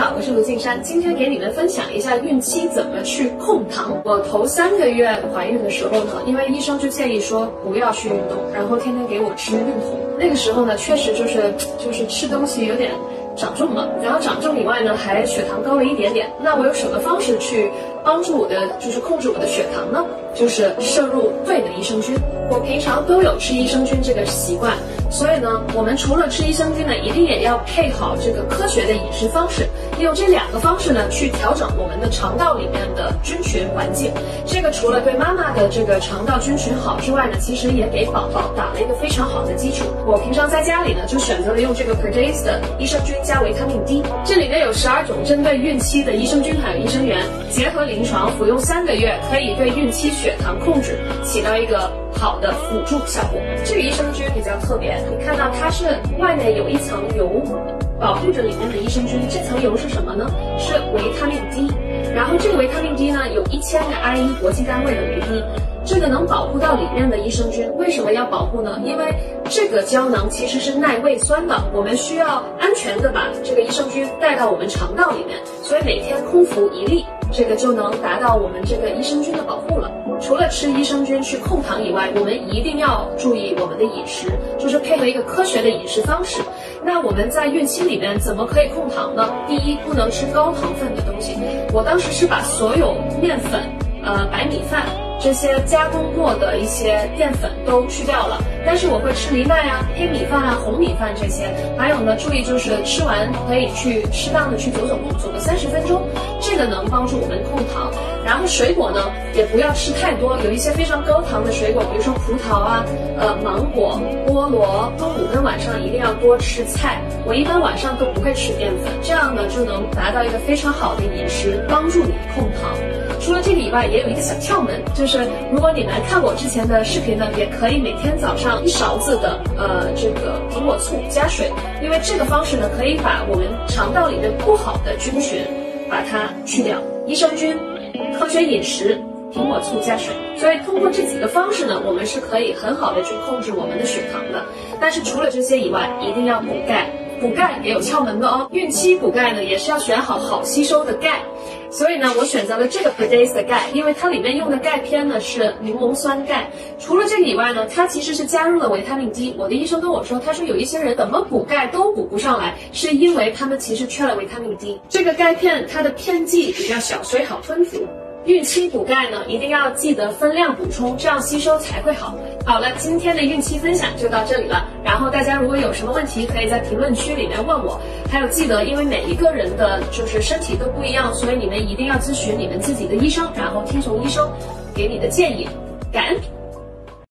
好，我是卢静珊，今天给你们分享一下孕期怎么去控糖。我头3个月怀孕的时候呢，因为医生就建议说不要去运动，然后天天给我吃孕酮。那个时候呢，确实就是吃东西有点长重了，然后长重以外呢，还血糖高了一点点。那我有什么方式去帮助我的，就是控制我的血糖呢？就是摄入对的益生菌。我平常都有吃益生菌这个习惯，所以呢，我们除了吃益生菌呢，一定也要配好这个科学的饮食方式，利用这2个方式呢，去调整我们的肠道里面的菌群环境。这个除了对妈妈的这个肠道菌群好之外呢，其实也给宝宝打了一个非常好的基础。我平常在家里呢，就选择了用这个 Perdays 的益生菌加维他命 D， 这里面有12种针对孕期的益生菌还有益生元，结合临床服用3个月，可以对孕期血糖控制起到一个好的辅助效果。这个益生菌比较特别，你看到它是外面有一层油保护着里面的益生菌，这层油是什么呢？是维他命 D。然后这个维他命 D 呢，有1000个 IE 国际单位的维 D， 这个能保护到里面的益生菌。为什么要保护呢？因为这个胶囊其实是耐胃酸的，我们需要安全的把这个益生菌带到我们肠道里面，所以每天空服1粒，这个就能达到我们这个益生菌的保护了。除了吃益生菌去控糖以外，我们一定要注意我们的饮食，就是配合一个科学的饮食方式。那我们在孕期里面怎么可以控糖呢？第一，不能吃高糖分的东西。我当时是把所有面粉、白米饭这些加工过的一些淀粉都去掉了，但是我会吃藜麦啊、黑米饭啊、红米饭这些。还有呢，注意就是吃完可以去适当的去走走路，走个30分钟，这个能帮助我们控糖。然后水果呢，也不要吃太多，有一些非常高糖的水果，比如说葡萄啊、芒果、菠萝。中午跟晚上一定要多吃菜，我一般晚上都不会吃淀粉，这样呢就能达到一个非常好的饮食，帮助你控糖。除了这个以外，也有一个小窍门，就是如果你来看我之前的视频呢，也可以每天早上1勺子的这个苹果醋加水，因为这个方式呢，可以把我们肠道里面不好的菌群把它去掉。益生菌、科学饮食、苹果醋加水，所以通过这几个方式呢，我们是可以很好的去控制我们的血糖的。但是除了这些以外，一定要补钙。补钙也有窍门的哦，孕期补钙呢，也是要选好吸收的钙。所以呢，我选择了这个 Perdays 的钙，因为它里面用的钙片呢是柠檬酸钙。除了这个以外呢，它其实是加入了维他命 D。我的医生跟我说，他说有一些人怎么补钙都补不上来，是因为他们其实缺了维他命 D。这个钙片它的片剂比较小，所以好吞服。孕期补钙呢，一定要记得分量补充，这样吸收才会好。好了，今天的孕期分享就到这里了。然后大家如果有什么问题，可以在评论区里面问我。还有记得，因为每一个人的就是身体都不一样，所以你们一定要咨询你们自己的医生，然后听从医生给你的建议。感恩。